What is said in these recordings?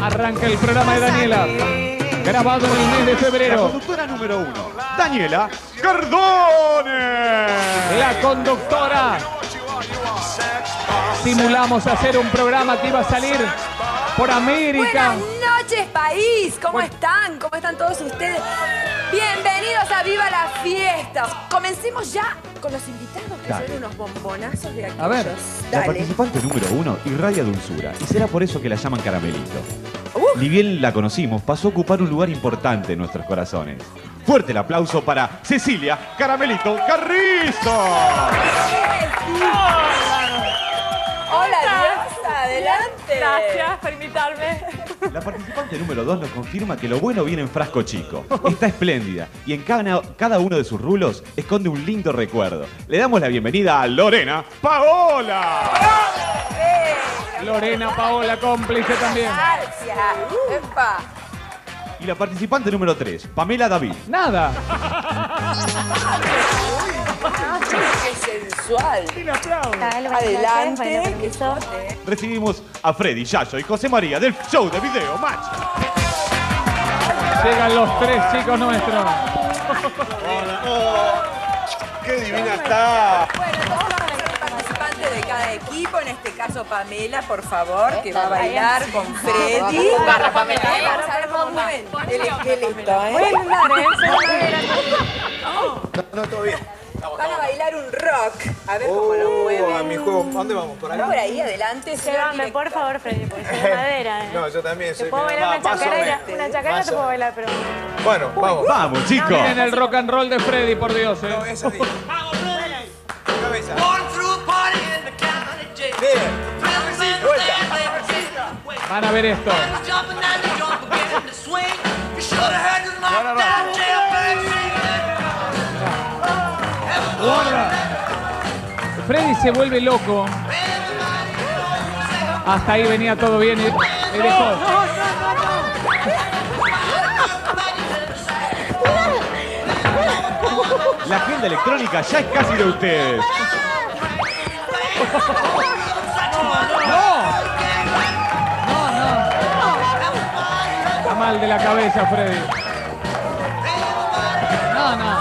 Arranca el programa de Daniela, grabado en el mes de La febrero. conductora número 1, Daniela Cardone. La conductora. Simulamos hacer un programa que iba a salir por América. Buenas noches, país. ¿Cómo están? ¿Cómo están todos ustedes? Bienvenidos a Viva la Fiesta. Comencemos ya con los invitados, que Dale. son unos bombonazos de aquellos. A ver. La Dale. participante número 1 irradia dulzura y será por eso que la llaman Caramelito. Ni bien la conocimos, pasó a ocupar un lugar importante en nuestros corazones. Fuerte el aplauso para Cecilia Caramelito Carrizo. Hola, Diosa, adelante. Gracias por invitarme. La participante número 2 nos confirma que lo bueno viene en frasco chico. Está espléndida y en cada uno de sus rulos esconde un lindo recuerdo. Le damos la bienvenida a Lorena Paola. Lorena Paola, cómplice también. Gracias. Epa. Y la participante número 3, Pamela David. Nada. Qué sensual. Buenas Adelante. permiso. Recibimos a Freddy, Yayo y José María del show de video Match. Llegan los tres chicos nuestros. ¡Qué divina está! Bueno, todos van a ser participantes de cada equipo. En este caso, Pamela, por favor, que va a bailar con Freddy. Barra, Pamela, Vamos a ver cómo mueven el esqueleto, Voy a intentar, No, todo bien. Van a bailar un rock. A ver cómo lo A mueven. mi juego, ¿a dónde vamos? ¿Por acá? Por ahí, adelante. señor Llévame, por director. favor, Freddy, porque soy de madera, ¿eh? No, yo también Te soy... puedo bailar una más o chacarera. menos. Una chacarera Más te o puedo menos. bailar, pero... Bueno, vamos. Vamos, chicos. Miren el rock and roll de Freddy, por Dios. No, esa sí. Cabeza. Bien. Vuelta. Van a ver esto. Freddy se vuelve loco. Hasta ahí venía todo bien y dejó. La agenda electrónica ya es casi de ustedes. Está mal de la cabeza, Freddy. No, no.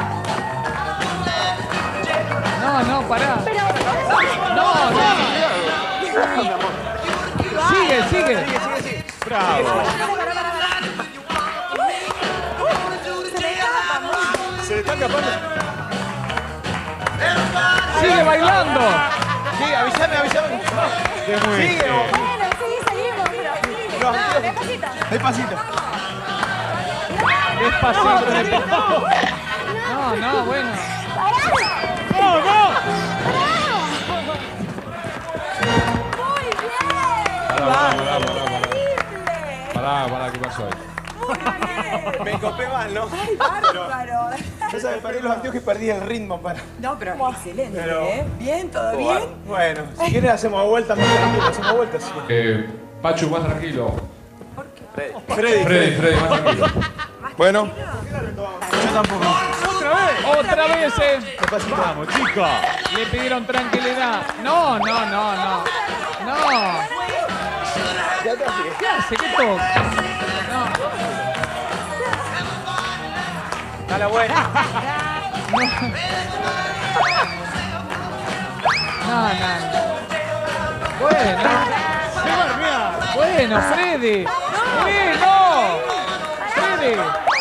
No, no, pará. No, no. Sigue, sigue. Bravo. Se le está escapando. Sigue bailando. Sí, avísame. Sigue. Bueno, sí, seguimos, pero... No, despacito. Despacito. Despacito, despacito. No, no, bueno. Pará, ¿qué pasó ahí? Me copé mal, ¿no? Bárbaro. Yo sabía, perdí los anteojos y perdí el ritmo para... No, pero excelente, Pero- ¿eh? Bien, todo bien. Bueno, si quieres hacemos vuelta más tranquilo, hacemos vuelta, sí. Pachu, más tranquilo. Freddy. Freddy, más tranquilo. Bueno. Otra vez. Vamos, chicos. Le pidieron tranquilidad. No, no, no, no. No. ¿Qué hace? ¿Qué toca? A la buena. No, no. Bueno. Bueno, Freddy. Bueno. Freddy.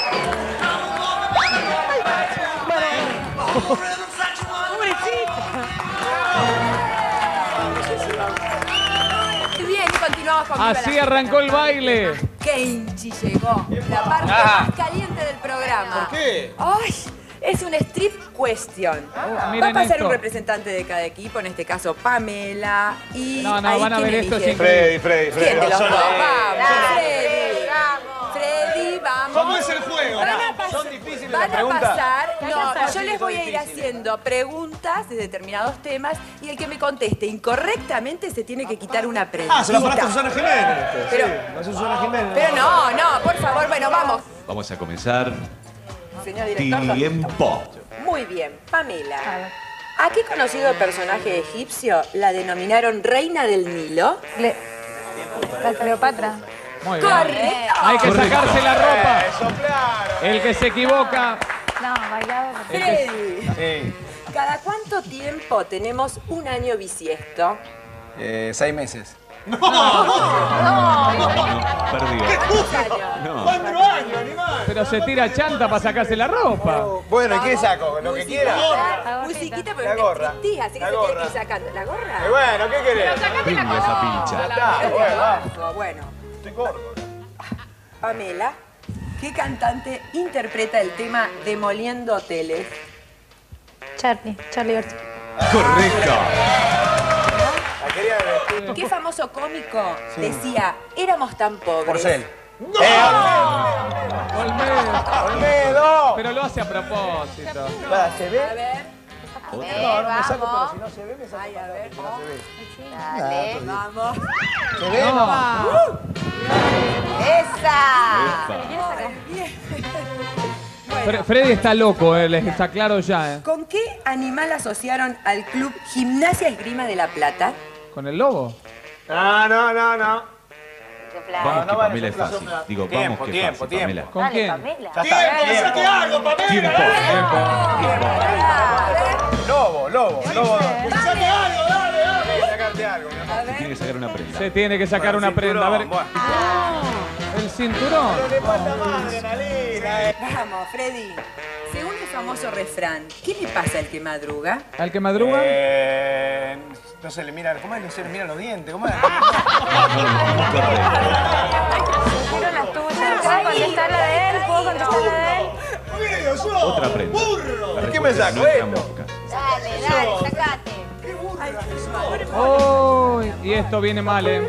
Muy bien, y continuamos con Viva la Así Fiesta. arrancó el baile. Kenchi llegó. La parte más caliente del programa. ¿Por qué? ¡Ay! Es un strip question. Va a miren pasar esto. un representante de cada equipo, en este caso Pamela. Y No, no, ahí, van a ¿quién ver esto elige? sin- Freddy. ¿Quién de los dos? Solo- Vamos, Freddy. Freddy, vamos. ¿Cómo es el juego? Van a pasar- Son difíciles las Van a preguntas. pasar, no, yo Sí, les son voy a ir difíciles. haciendo preguntas de determinados temas y el que me conteste incorrectamente se tiene que quitar una prenda. Ah, se la paraste a Susana Jiménez. Pero- Sí, no es Susana Jiménez. Pero no, por favor, bueno, vamos. Vamos a comenzar. Señor director. Tiempo. Muy bien, Pamela. ¿A qué conocido personaje egipcio la denominaron Reina del Nilo? La Cleopatra. Muy bien. ¡Correcto! Hay que Correcto. sacarse la ropa. Eso, claro. El que se equivoca. No, bailado. Freddy, Sí. ¿cada cuánto tiempo tenemos un año bisiesto? 6 meses. Perdió. No. 4 años, animal. Pero se tira chanta para sacarse la ropa. Bueno, ¿y qué saco? Lo que quiera. Musiquita, La pero es gorra. striptease, así que La se tiene que gorra. ir sacando. ¿La gorra? Bueno, ¿qué querés? Pinga esa pincha. Ya está, bueno, vamos. Bueno, Estoy gordo. Pamela, ¿qué cantante interpreta el tema Demoliendo Hoteles? Charlie García. Correcto. La quería vestir. ¿Qué famoso cómico decía, éramos tan pobres? Porcel. Olmedo. ¡Olmedo! Pero lo hace a propósito. Para, ¿se A ve? ver, No, no me saco, pero si no se ve, me saco. ay, a ver. Si no se ve. Dale, vamos. ¿Se ve? No. ¡Esa! Freddy está loco, les está claro ya, ¿Con qué animal asociaron al club Gimnasia Esgrima de La Plata? ¿Con el lobo? No, no, no, no. Vamos, no que vale Pamela es soplar, fácil. soplar. Digo, Tiempo, vamos que es tiempo, fácil, tiempo. Pamela. ¿Con quién? Ya está. ¡Tiempo! ¡Saque algo, Tiempo. Lobo, lobo, lobo. ¡Saque algo, dale, dale! Sacarte algo, mi amor. Tiene que sacar una prenda. Se tiene que sacar una prenda. A ver, Bueno. el cinturón. Le falta más adrenalina, Vamos, Freddy. Según el famoso refrán, ¿qué le pasa al que madruga? ¿Al que madruga? No se le mira, ¿cómo es? No se le miran los dientes, ¿cómo es? Quiero las tuyas. ¿Puedo contestar la de él? ¿Puedo contestar la de él? Otra prenda. La ¿Qué me respuesta saco, no es la esto? mosca. Dale, sacate. Oh, y esto viene mal, ¿eh?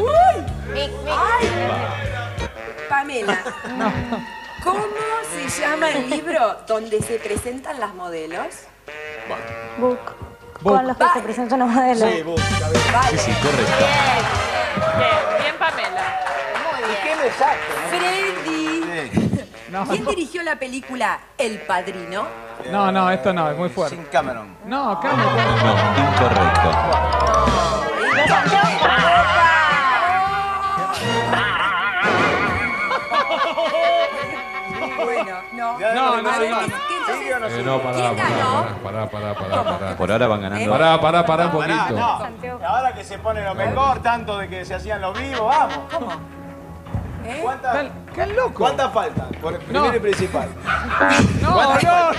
Pamela, ¿cómo se llama el libro donde se presentan las modelos? Book. Con los que se presentan los modelos. Sí, vos, a ver. Sí, sí, correcto. Bien, Pamela. ¿Y qué me saco? Freddy, Sí. No, ¿quién dirigió la película El Padrino? no, esto no, es muy fuerte. Sin Cameron. No, cambia. No, incorrecto. Bueno, no. No, no, A ver, no. ¿Sí o no sí? No, pará, ¿Quién ganó? pará. Por ahora van ganando. Pará un Pará, poquito. no. Santiago. Ahora que se pone lo mejor, tanto de que se hahacían los vivos, vamos. ¿Cómo? ¿Eh? ¡Qué loco! ¿Cuántas faltan? Por el primero No. y principal. No. Ahora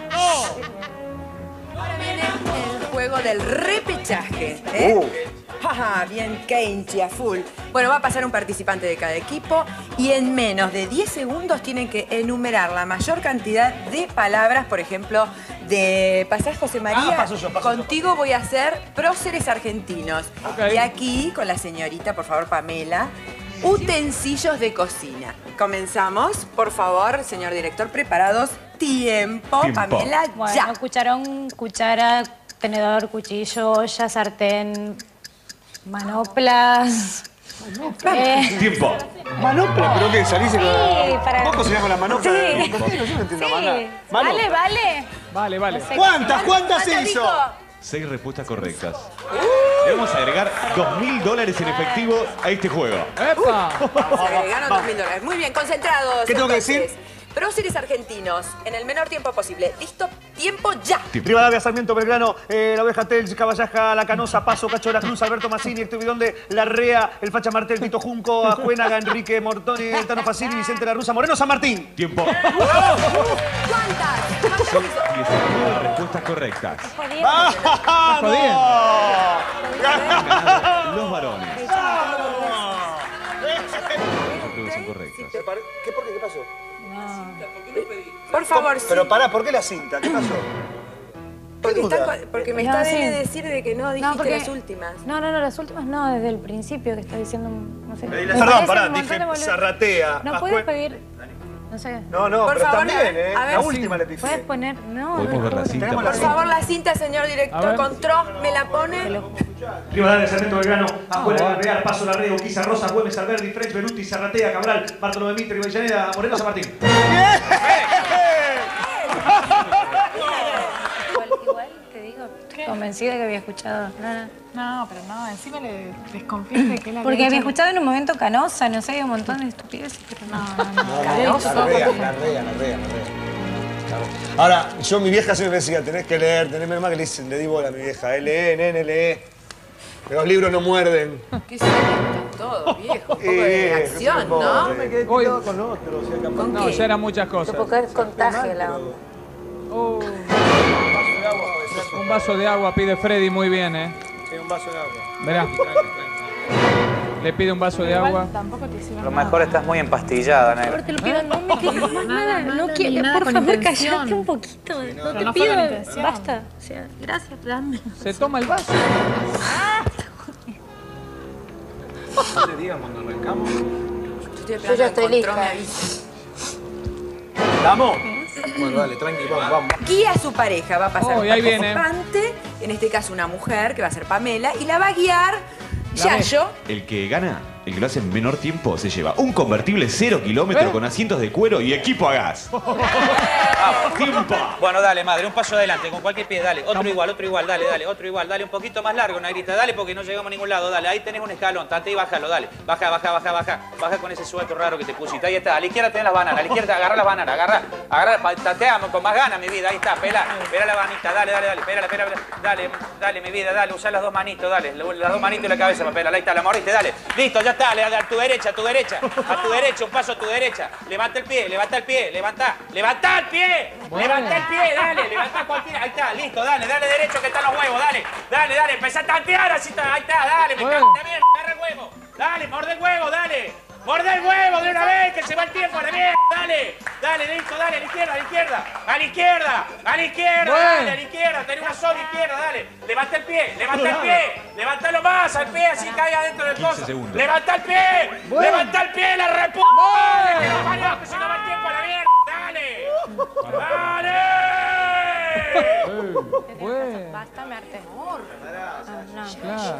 viene el juego del repechaje. Jaja, bien Kenchi a full. Bueno, va a pasar un participante de cada equipo y en menos de 10 segundos tienen que enumerar la mayor cantidad de palabras, por ejemplo, de pasás José María. paso yo. Contigo voy a hacer próceres argentinos. Ok. Y aquí, con la señorita, por favor, Pamela, utensilios de cocina. Comenzamos, por favor, señor director, preparados. Tiempo, Tiempo. Pamela, Bueno, ya. cucharón, cuchara, tenedor, cuchillo, olla, sartén, manoplas. Tiempo. ¿Manopla? ¿Pero qué? ¿Salís Sí, para... ¿Vos cocinás con la manopla? Sí. ¿Por qué? Yo no entiendo Sí. nada. Vale, vale. Vale. No sé. ¿Cuántas? ¿Cuántas ¿Cuánto hizo? dijo? 6 respuestas correctas. Le vamos a agregar $2.000 en efectivo a este juego. ¡Epa! Se agregaron $2.000. Muy bien, concentrados. ¿Qué tengo que entonces. decir? Próceres argentinos, en el menor tiempo posible. ¿Listo? Tiempo ya. Rivadavia, Sarmiento, Belgrano, la Oveja Tels, Caballaja, La Canosa, Paso, Cacho de la Cruz, Alberto Mazzini, el Tubidón de Larrea, el Facha Martel, Tito Junco, Ajuénaga, Enrique Mortoni, Tano Facini, Vicente La Rusa, Moreno San Martín. Tiempo. ¿Cuántas? ¿Cuántas Son hizo? 19 respuestas correctas. ¡Vamos! Los varones. Creo que son correctas. ¿Qué pasó? Por favor, sí. Pero pará, ¿por qué la cinta? ¿Qué pasó? Porque, duda. porque me No, está sí. de decir de que no dijiste porque- las últimas. No, las últimas no, desde el principio que está diciendo, no sé. Me Perdón, parece pará, un montón dije de boludeces. Zarratea. No puedes pedir, no sé. No, no, Por pero favor, también, ¿eh? a ver, La sí. última le Puedes pifié. poner, no. Podemos ver la no, cinta. Tenemos la Por cinta. favor, la cinta, señor A director, ver. control, me la pone. Rivadavia, Sarmiento, Belgrano, Ajuénaga, Real, Paso, Larrea, Urquiza, Rosa, Güemes, Alberdi, French, Beruti, Zarratea, Cabral, Bartolomé Mitre, Avellaneda, Moreno San Martín. Igual te digo, convencida que había escuchado. No, pero no, encima le desconfiaste que él Porque había escuchado en un momento Canosa, no sé, hay un montón de estupideces, pero La rea. Ahora, yo, mi vieja siempre me decía, tenés que leer, tenés menos mal que le di bola a mi vieja. Lee, nene, lee. Los libros no muerden. ¿Qué se todo, viejo? Un poco de acción, ¿no? Yo me quedé tirado con otro. O sea, capaz. No, ya eran muchas cosas. porque contagia la onda. Un vaso de agua pide Freddy muy bien, ¿eh? Sí, un vaso de agua. Verá. Le pide un vaso de agua. Tampoco te hicieron Lo mejor estás muy empastillada, Por negra. favor, te lo pido, no me quedes más nada, no quiero, nada por con favor, intención. callate un poquito, no Pero te no fue con pido, intención. basta, o sea, gracias, dame. Se toma el vaso. No te digan cuando arrancamos. Yo ya estoy lista. ¿Estamos? Bueno, dale, tranqui, vamos. Guía a su pareja, va a pasar un ahí viene. participante, en este caso una mujer, que va a ser Pamela, y la va a guiar Yayo. El que gana, el que lo hace en menor tiempo, se lleva un convertible 0 kilómetros con asientos de cuero y equipo a gas. ¡Tiempo! Bueno, dale, madre, un paso adelante, con cualquier pie, dale. Otro igual, dale, otro igual, dale un poquito más largo, negrita, dale, porque no llegamos a ningún lado, dale. Ahí tenés un escalón, tate y bájalo, dale. Baja. Baja con ese suelto raro que te pusiste. Ahí está, a la izquierda tenés las bananas, a la izquierda agarra las bananas, agarra, tateamos con más ganas, mi vida, ahí está, pela la banita, dale, dale, mi vida, dale, usá las dos manitos, dale, las dos manitos y la cabeza, papel, ahí está, la mordiste, dale. Listo, ya está, a tu derecha, un paso a tu derecha. Levanta el pie, levanta el pie. Levanta el pie, dale, levanta cualquiera. Ahí está, listo, dale derecho que están los huevos, dale, empezá a tantear, así está, ahí está, dale, me encanta bien, agarra el huevo. Dale, morde el huevo, dale. Morde el huevo de una vez, que se va el tiempo a la mierda, dale, listo, dale, a la izquierda, dale, a la izquierda, tenés una sola izquierda, dale, levanta el pie, levántalo más al pie, así caiga dentro del 15 coso, segundos. levanta el pie, la reputa, que se nos va el tiempo a la mierda, dale. Basta, me harté. Claro.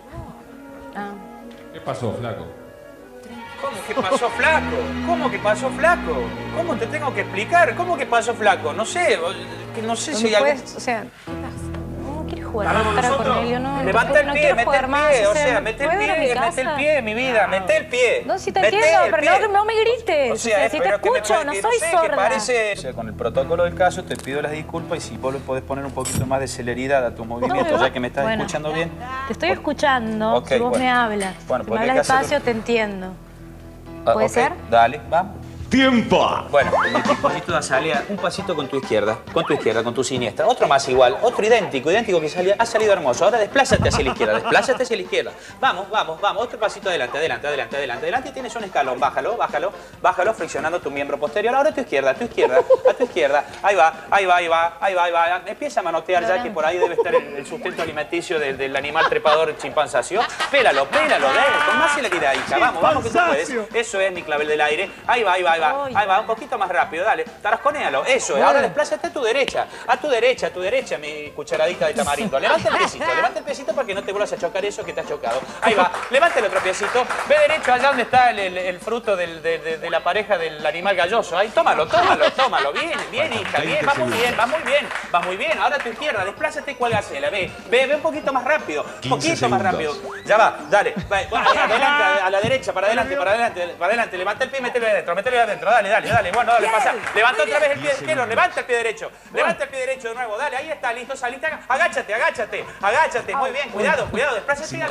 ¿Qué pasó, flaco? ¿Cómo que pasó flaco? ¿Cómo te tengo que explicar? ¿Cómo que pasó flaco? No sé si hay algo... O sea, ¿cómo quieres jugar a la cara con él? Yo no, Levanta el no pie, quiero mete jugar el más, pie, o o sea, sea, mete el ¿puedo ir a mi casa? pie, mi vida, mete el pie. No, sí te Mete entiendo, el pero pie. no me grites. O sea, si te pero que me escucho, no que soy sé, que sorda. parece... O sea, con el protocolo del caso te pido las disculpas y si vos le podés poner un poquito más de celeridad a tu movimiento, ya que me estás escuchando bien. Te estoy escuchando, Ok, si vos bueno. me hablas. Bueno, si me podés hablas hacerlo. despacio, te entiendo. ¿Puede Ok, ser? Dale, vamos. ¡Tiempo! Bueno, el dispositivo de salida, un pasito con tu izquierda, con tu siniestra. Otro más igual, otro idéntico que ha salido hermoso. Ahora desplázate hacia la izquierda, Vamos. Otro pasito adelante. Y tienes un escalón, bájalo, friccionando tu miembro posterior. Ahora a tu izquierda. Ahí va. Empieza a manotear ya que por ahí debe estar el sustento alimenticio del animal trepador chimpanzacio. Pélalo, dale, con más celeridad, hija. Vamos que tú puedes. Eso es mi clavel del aire. Ahí va, un poquito más rápido, dale, tarasconéalo, eso es. Ahora desplázate a tu derecha, mi cucharadita de tamarindo. Levanta el piecito para que no te vuelvas a chocar eso que te has chocado. Ahí va, levanta el otro piecito, ve derecho allá donde está el fruto de la pareja del animal galloso. Ahí, tómalo, bien, hija, bien, va muy bien. Ahora a tu izquierda, desplázate cual gacela, ve un poquito más rápido, Ya va, dale, va, adelante, a la derecha, para adelante, levanta el pie, mételo adentro, dale, bueno, dale, pasa. Levanta otra vez el pie izquierdo, levanta el pie derecho de nuevo, dale, ahí está, listo, saliste, agáchate, muy bien, cuidado, desplázate a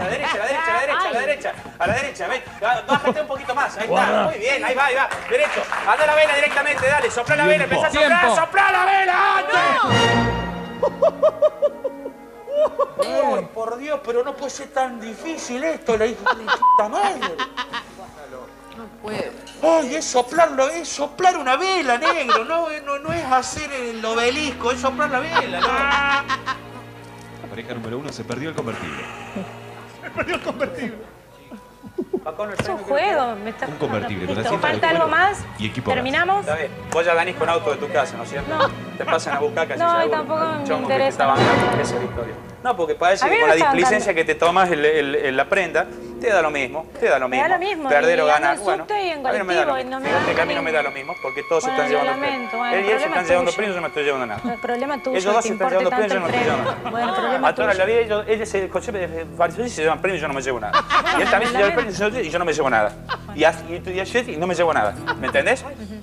la derecha, ven, bájate un poquito más, ahí está, muy bien, ahí va, derecho, anda a la vela directamente, dale, sopla la vela, empezá a soplar la vela, ¡ay, por Dios, pero no puede ser tan difícil esto, la hija de puta madre! No puede. ¡Ay, es soplar una vela, negro! No es hacer el obelisco, es soplar la vela, ¿no? La pareja número 1 se perdió el convertible. Es un juego, me está... Un convertible con Listo, asientos de ¿falta algo cuero más? y equipo a gas. ¿Terminamos? Está bien, vos ya venís con auto de tu casa, ¿no es cierto? No. Te pasan a buscar casi No, seguro. tampoco me Chongo que te interesa. está bancando, esa es la historia. No, porque parece A mí que me con la está displicencia bancando. que te tomas la prenda, te da lo mismo, te da lo Me mismo. da lo mismo, Perder y o ando ganar, en bueno, subte y en a mí no me da lo colectivo, y mismo. no me Fíjate da que a mí no ni- me da lo mismo, porque todos se Bueno, están lo llevando lamento, premios. bueno, Él y el ella se problema están llevando tuyo. premios, yo no me estoy llevando nada. El problema tuyo, Ellos dos que se te están importe llevando premios, tanto yo no el me estoy premio. llevando nada. Bueno, el problema A toda tuyo. la vida ellos varias veces se llevan premios y yo no me llevo nada. Y él también se lleva el premio y yo no me llevo nada. Y ayer y no me llevo nada. ¿Me entendés?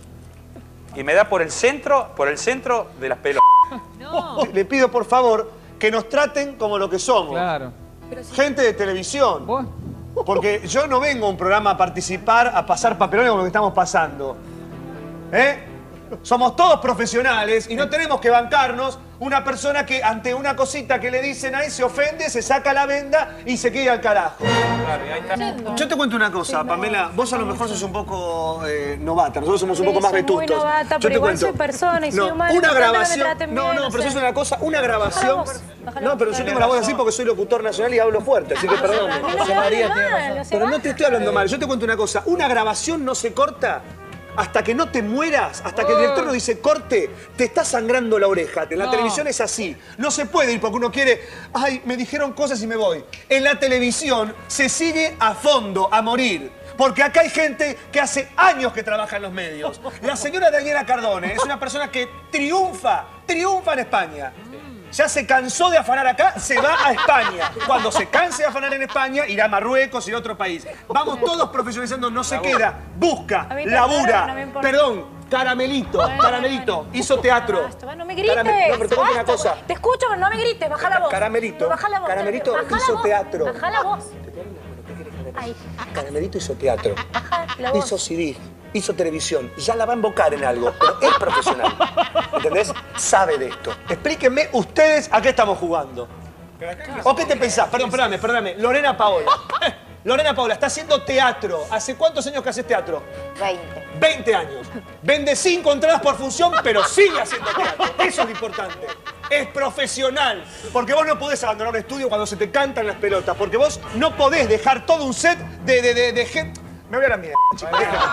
Y me da por el centro de las pelotas. Le pido, por favor, que nos traten como lo que somos. Claro. Gente de televisión. ¿Vos? Porque yo no vengo a un programa a participar, a pasar papelones como lo que estamos pasando. ¿Eh? Somos todos profesionales y no tenemos que bancarnos una persona que ante una cosita que le dicen ahí se ofende, se saca la venda y se queda al carajo. Yo te cuento una cosa, Pamela. Vos a lo mejor sos un poco novata. Nosotros somos un Sí, poco más soy muy vetustos. novata, pero igual soy persona y soy humana, Una intentando que me grabación. traten No, bien, no, no pero sé. eso es una cosa. Una grabación. Bájala, No, pero yo tengo la voz así porque soy locutor nacional y hablo fuerte, así que perdón. A mí no me hable mal, o sea, Pero no te estoy hablando mal. Yo te cuento una cosa. Una grabación no se corta hasta que no te mueras, hasta que el director nos dice corte, te está sangrando la oreja. En la televisión es así. No se puede ir porque uno quiere, ay, me dijeron cosas y me voy. En la televisión se sigue a fondo, a morir. Porque acá hay gente que hace años que trabaja en los medios. La señora Daniela Cardone es una persona que triunfa en España. Ya se cansó de afanar acá, se va a España. Cuando se canse de afanar en España, irá a Marruecos, irá a otro país. Vamos todos profesionalizando, no se queda, busca, A mí, labura. no me importa. Perdón, Caramelito, hizo teatro. Basta, no me grites. No, pero te cuento una basta. cosa. Te escucho, pero no me grites. Baja la voz. Caramelito, Baja la voz. Caramelito Baja la hizo voz. teatro. Baja la voz. Ahí. Caramelito hizo teatro, Baja la voz. hizo CD, hizo televisión. Ya la va a invocar en algo, pero es profesional. ¿Entendés? Sabe de esto. Explíquenme ustedes a qué estamos jugando. ¿O qué te pensás? Perdón, perdóname. Lorena Paola. Lorena Paola, está haciendo teatro. ¿Hace cuántos años que haces teatro? 20. 20 años. Vende 5 entradas por función, pero sigue haciendo teatro. Eso es lo importante. Es profesional. Porque vos no podés abandonar un estudio cuando se te cantan las pelotas. Porque vos no podés dejar todo un set de gente. Me voy a la mierda, chicos.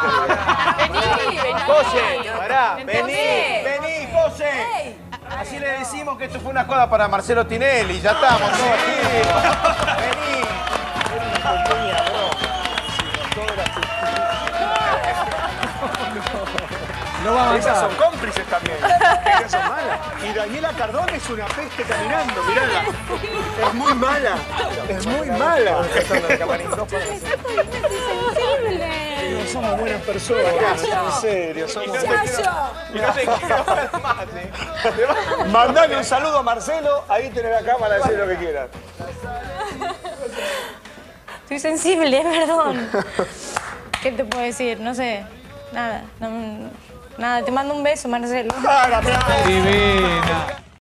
Vení, José, pará, Entonces- vení, José. Así le decimos que esto fue una joda para Marcelo Tinelli, ya estamos todos aquí. Vení. No va a Esas avanzar. son cómplices también. Esas son malas. Y Daniela Cardone es una peste caminando, mirala. Es muy mala. Es muy mala. No somos buenas personas, en serio. Somos... Mandale un saludo a Marcelo, ahí tenés la cámara, decir lo que quieras. Estoy sensible, perdón. ¿Qué te puedo decir? No sé. Nada. Nada, te mando un beso, Marcelo. Divina.